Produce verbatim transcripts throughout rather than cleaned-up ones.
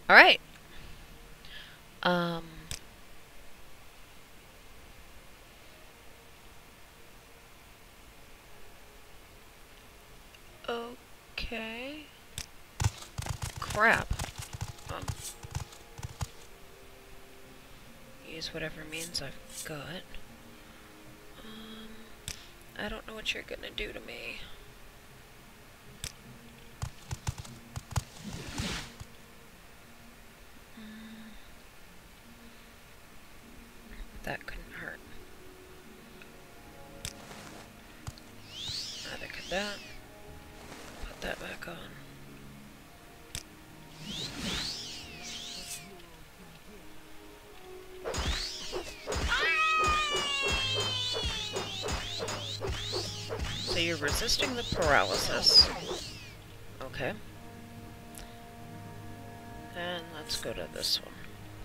Alright. Um... Okay... Crap. Um... Use whatever means I've got. Um... I don't know what you're gonna do to me. Mm. That couldn't hurt. Neither could that. Put that back on. So you're resisting the paralysis. Okay. And let's go to this one.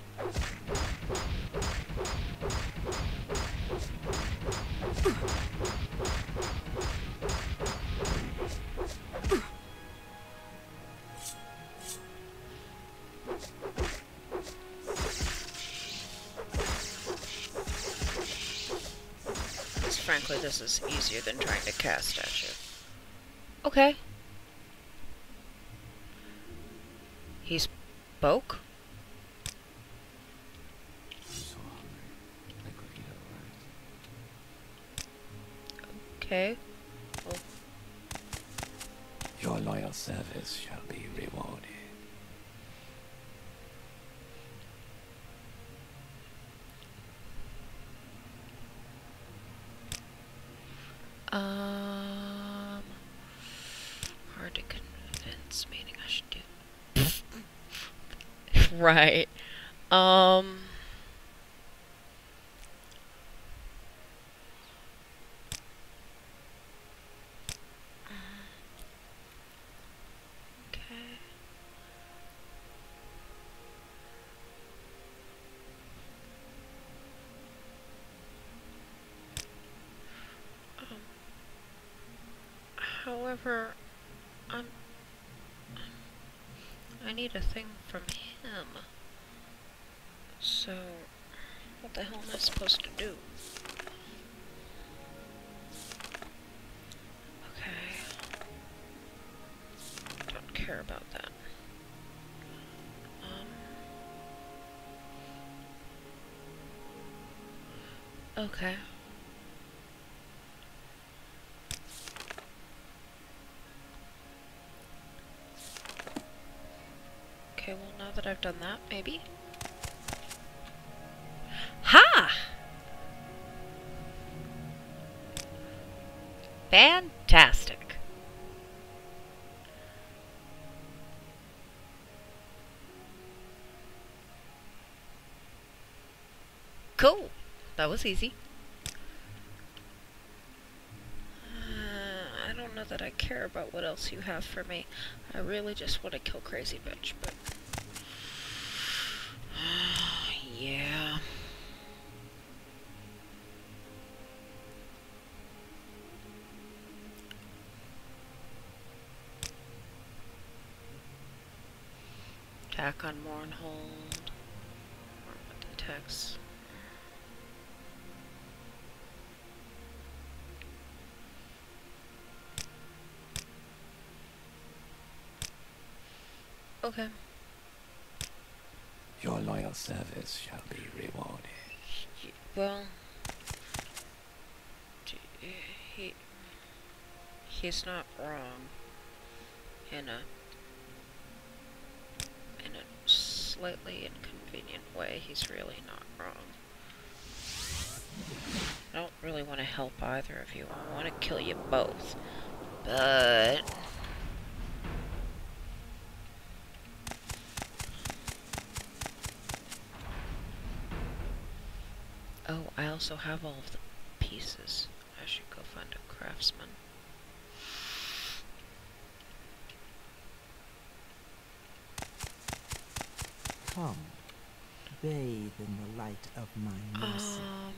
Frankly, this is easier than trying to cast at you. Okay. He spoke? Okay. Well. Your loyal service shall be rewarded. Um, hard to convince, meaning I should do. Right. Um. Okay. Um. However, I'm. I need a thing from him. So, what the hell am I supposed to do? Okay. Don't care about that. Um. Okay. Okay, well, now that I've done that, maybe? Ha! Fantastic. Cool. That was easy. Uh, I don't know that I care about what else you have for me. I really just want to kill Crazy Bitch, but... yeah... Attack on Mournhold. Or with the text. Okay. Your loyal service shall be rewarded. Well... He... He's not wrong. In a... In a slightly inconvenient way, he's really not wrong. I don't really want to help either of you. I want to kill you both. But... Oh, I also have all of the pieces. I should go find a craftsman. Come, bathe in the light of my mercy. Um...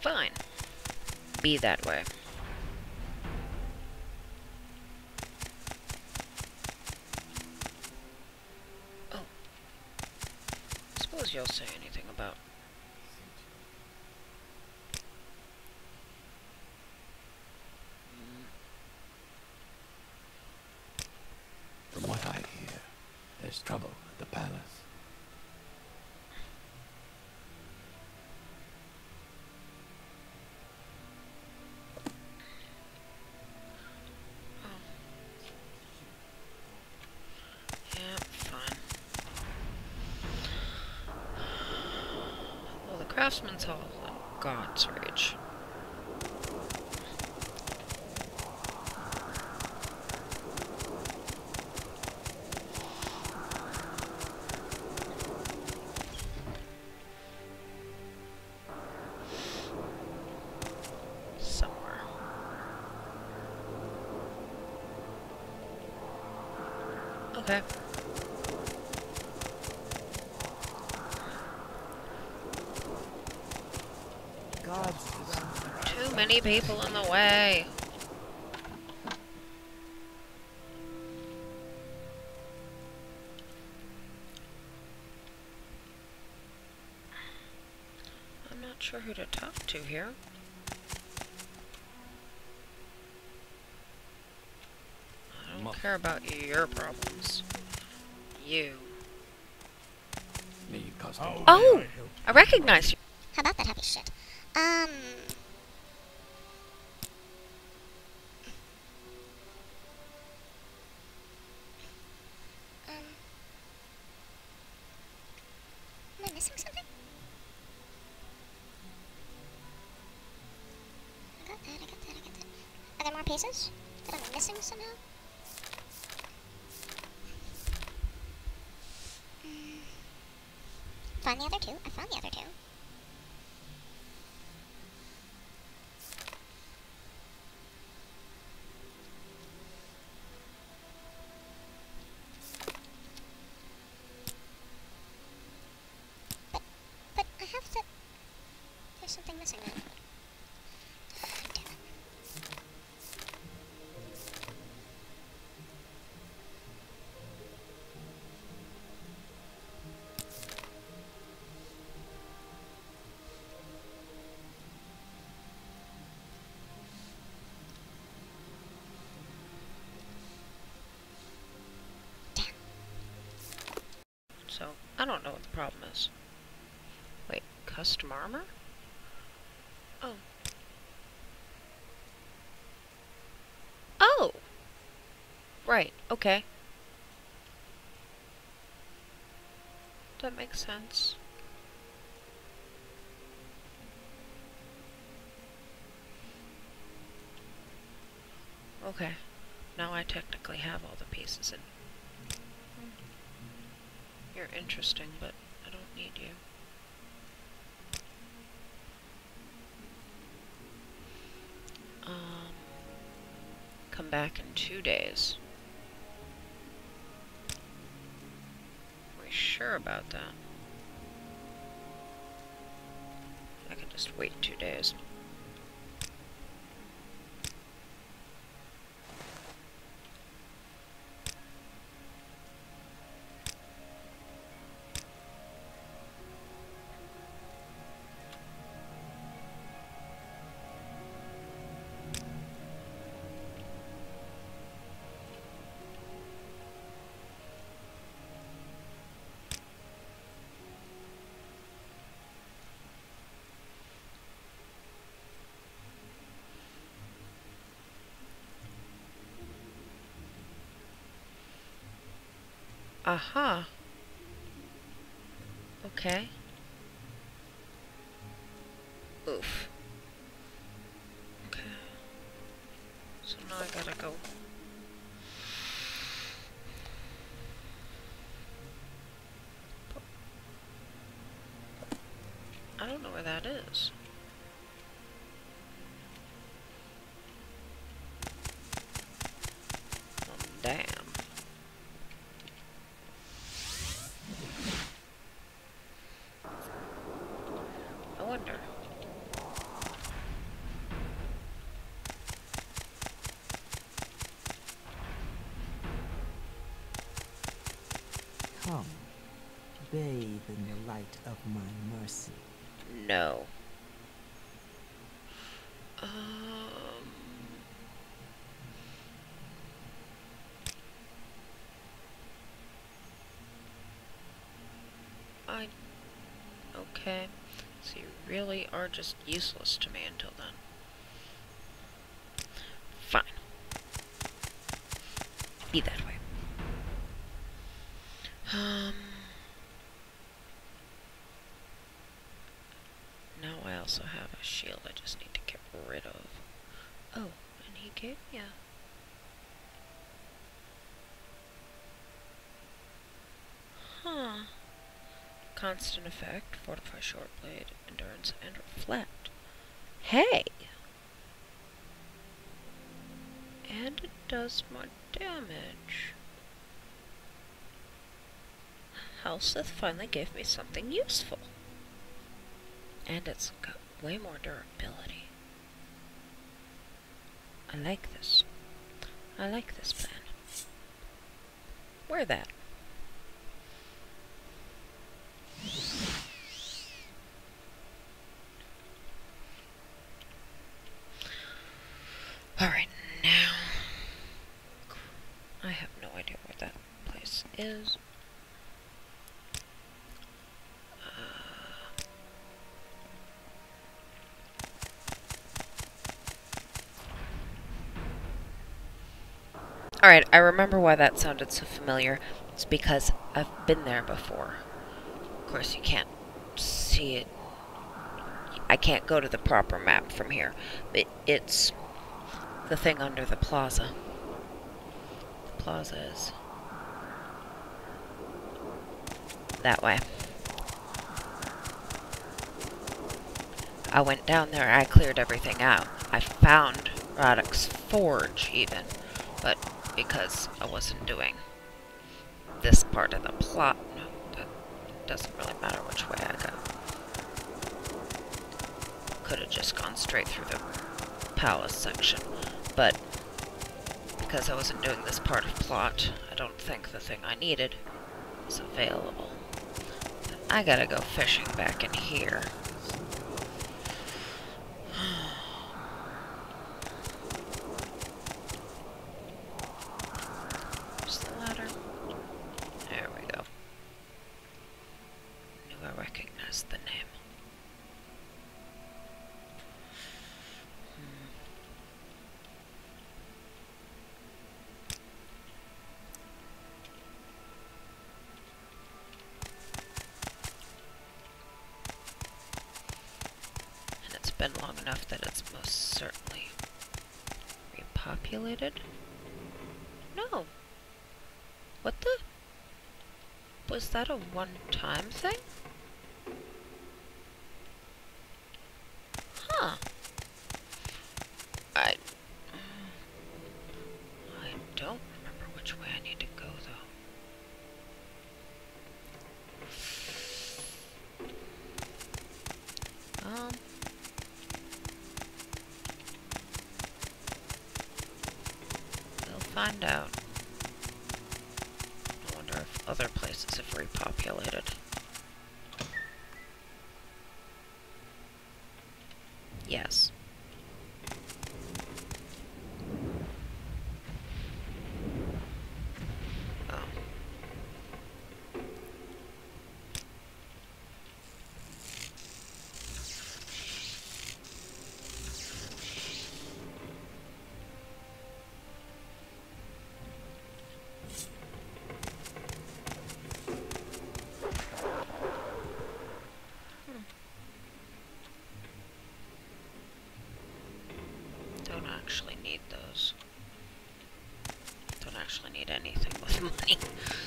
fine. Be that way. Oh. Suppose you'll say anything about... From what I hear, there's trouble at the palace. Craftsman's Hall and God's Rage. Somewhere. Okay. Too many people in the way. I'm not sure who to talk to here. I don't care about your problems. You. Need custom. Oh! I recognize you. How about that happy shit? Um... Um... Am I missing something? I got that, I got that, I got that. Are there more pieces that I'm missing somehow? Mm. Find the other two. I found the other two. But I have to... There's something missing now. Damn it. So, I don't know what the problem is. Wait, custom armor? Oh. Oh! Right, okay. That makes sense. Okay. Now I technically have all the pieces in. You're interesting, but I don't need you. Um, come back in two days. Are we sure about that? I can just wait two days. Aha. Okay. Oof. Okay. So now I gotta go. I don't know where that is. Oh, damn. I wonder. than the light of my mercy. No. Um... I... Okay. So you really are just useless to me until then. Fine. Be that way. Um... Now I also have a shield I just need to get rid of. Oh, and he gave me a... Huh. Constant effect, fortify short blade, endurance, and reflect. Hey! And it does more damage. Helseth finally gave me something useful. And it's got way more durability. I like this. I like this plan. Wear that. Alright, now... I have no idea where that place is. Alright, I remember why that sounded so familiar. It's because I've been there before. Of course, you can't see it. I can't go to the proper map from here. But it's the thing under the plaza. The plaza is that way. I went down there, I cleared everything out. I found Radek's forge, even. But because I wasn't doing this part of the plot, no, that doesn't really matter which way I go. Could have just gone straight through the palace section, but because I wasn't doing this part of plot, I don't think the thing I needed was available. I gotta go fishing back in here. Where's the ladder? There we go. Knew I recognized the name. Been long enough that it's most certainly repopulated. No. What the? Was that a one-time thing? Huh. I... I don't remember which way I need to go, though. Um... Find out. I wonder if other places have repopulated. Yes. Oh. Don't actually need those. Don't actually need anything with money.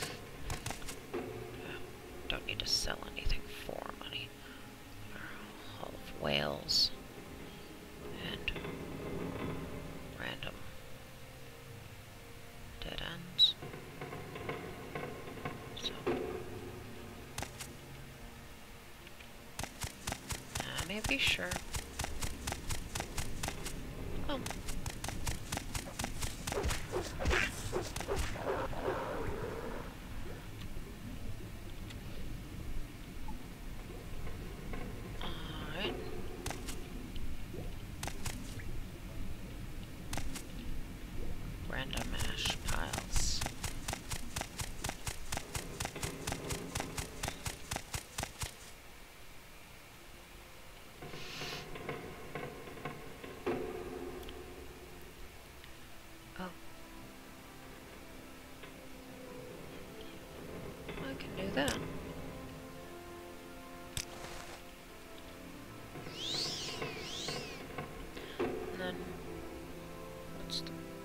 Don't need to sell anything for money. Hall of Whales. And random dead ends. So I may be sure. Oh.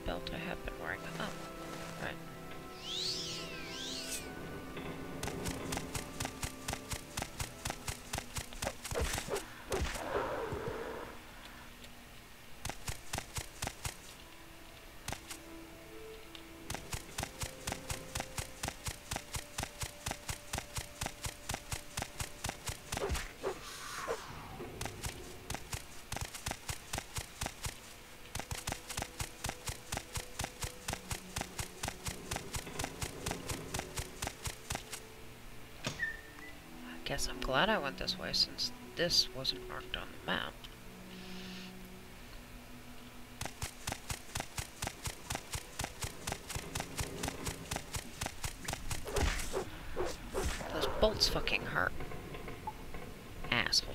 belt I have been wearing. Oh, right. Guess I'm glad I went this way since this wasn't marked on the map. Those bolts fucking hurt. Asshole.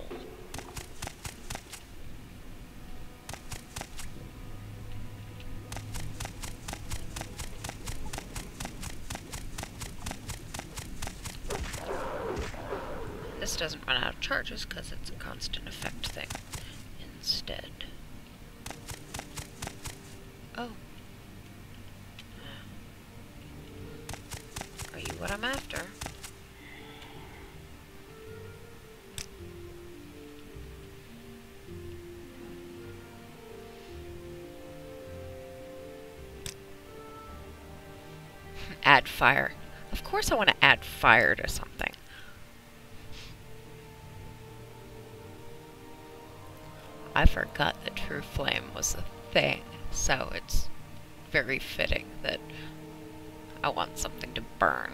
This doesn't run out of charges because it's a constant effect thing instead. Oh. Are you what I'm after? Add fire. Of course I want to add fire to something. I forgot that true flame was a thing, so it's very fitting that I want something to burn.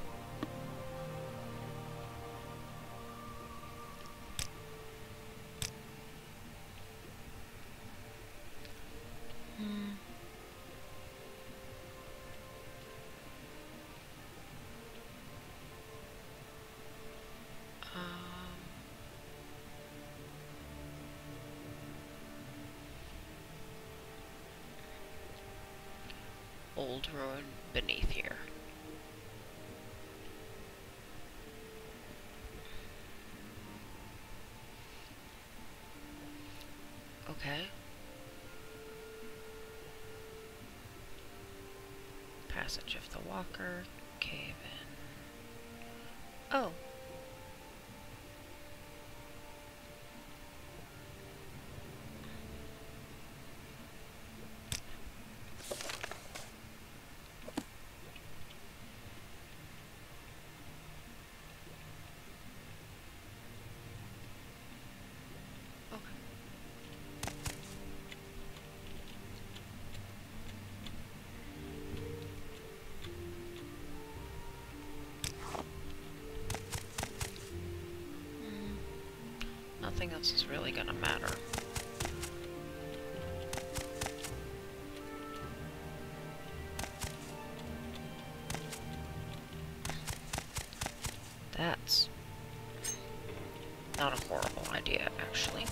Hmm. Old ruin beneath here. Okay. Passage of the Walker, cave in. Oh. Nothing else is really gonna matter. That's not a horrible idea, actually.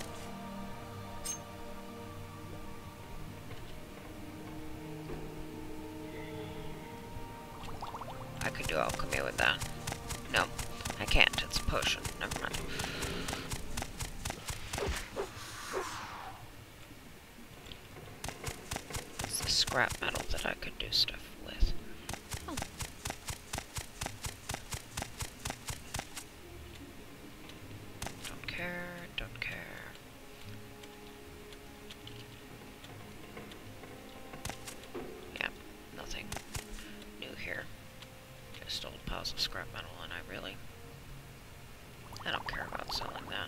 I could do alchemy with that. No, I can't. It's a potion. Never mind. It's the scrap metal that I could do stuff with. Oh. Don't care, don't care. Yeah, nothing new here. Just old piles of scrap metal, and I really... I don't care about selling that.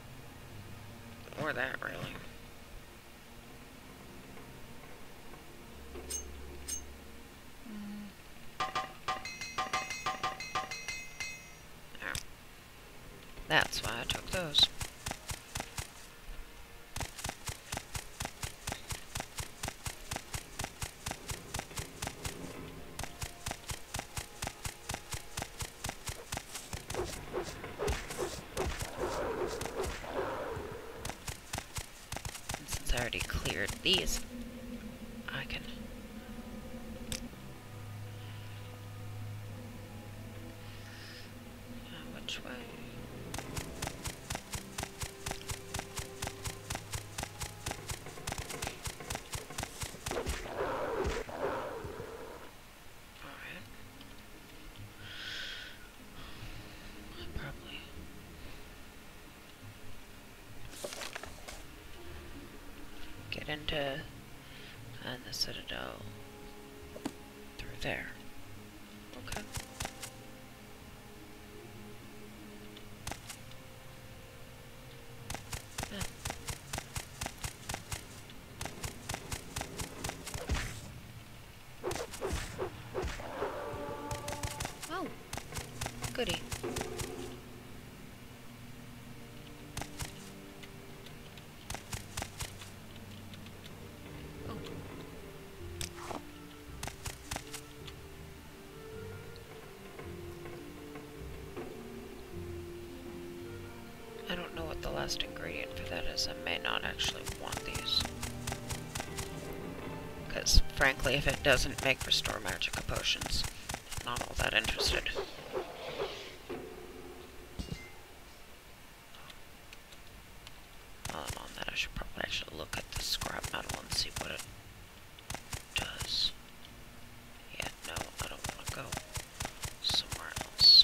Or that, really. There. That's why I took those. I already cleared these. I can... Uh, which way? get into and the Citadel through there. Okay. Yeah. Oh, goody. I don't know what the last ingredient for that is. I may not actually want these. Because, frankly, if it doesn't make restore magicka potions, I'm not all that interested. While I'm on that, I should probably actually look at the scrap metal and see what it does. Yeah, no, I don't want to go somewhere else.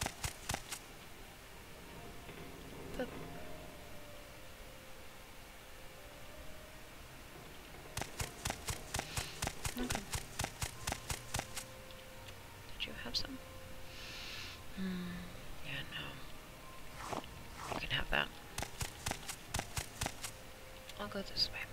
But okay. Did you have some? Hmm. Yeah, no. You can have that. I'll go this way.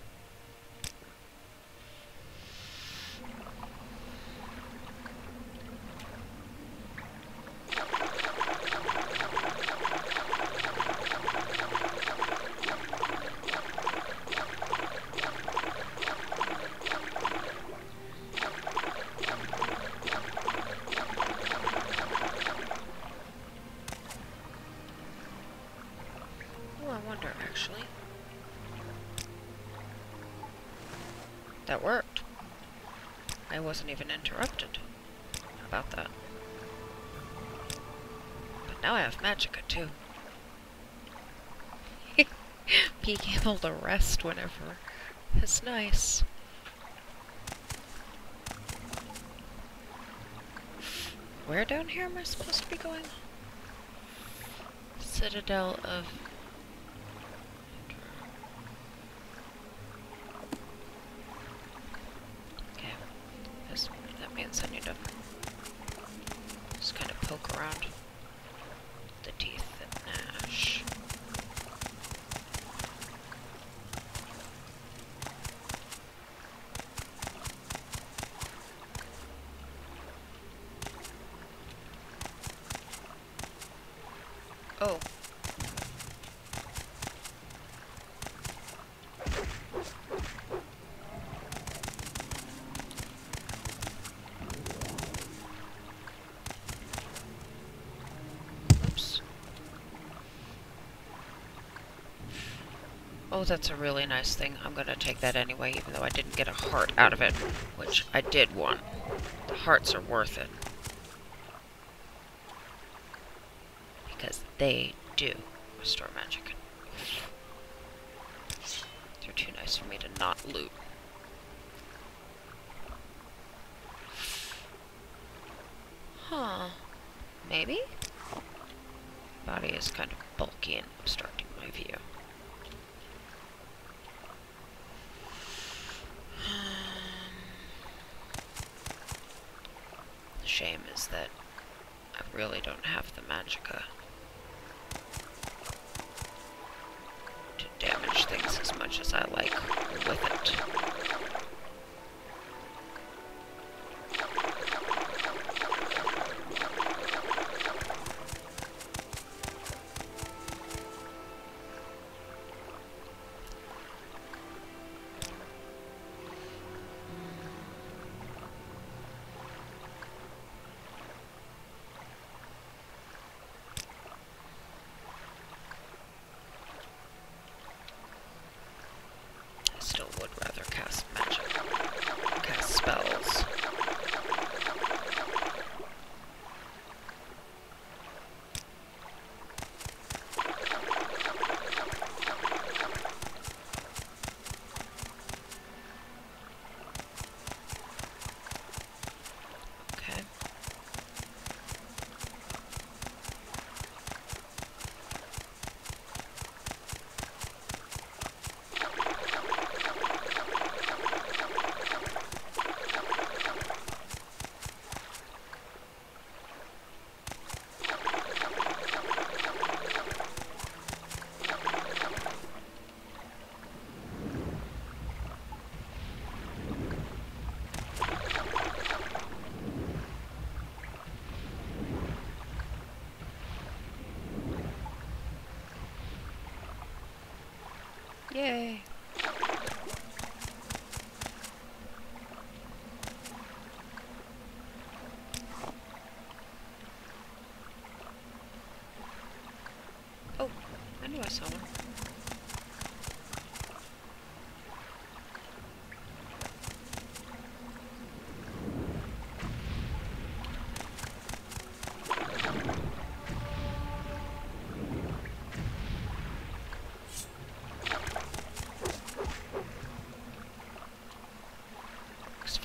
Oh, I wonder, actually. That worked. I wasn't even interrupted. How about that? But now I have magicka, too. Being able to rest whenever is nice. Where down here am I supposed to be going? Citadel of... Okay. This, that means I need to just kind of poke around the teeth that gnash. Oh. Oops. Oh, that's a really nice thing. I'm gonna take that anyway, even though I didn't get a heart out of it, which I did want. The hearts are worth it. Because they do restore magic. They're too nice for me to not loot. Huh. Maybe? Body is kind of bulky and obstructing my view. The shame is that I really don't have the magicka to damage things as much as I like with it. Still would rather cast magic, cast spells. Okay.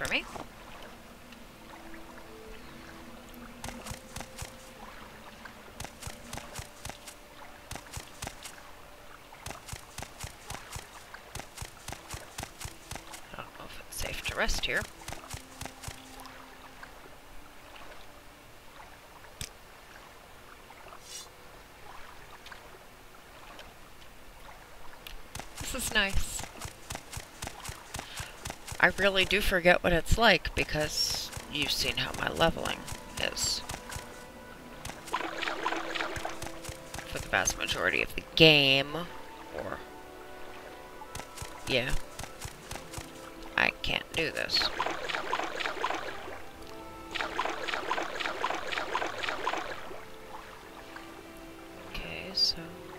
for me. I don't know if it's safe to rest here. This is nice. I really do forget what it's like because you've seen how my leveling is for the vast majority of the game, or yeah, I can't do this. Okay, so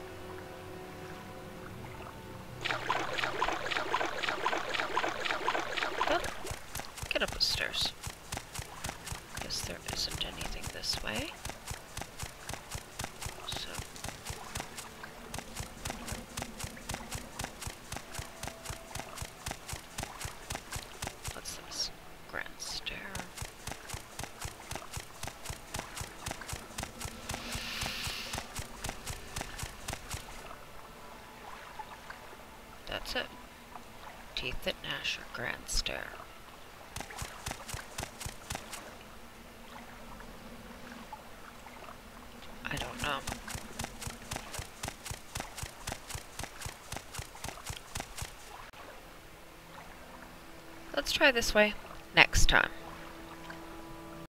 get up the stairs. Guess there isn't anything this way. So what's this? Grand stair. That's it. Teeth at Nash or Grand Stair. I don't know. Let's try this way next time.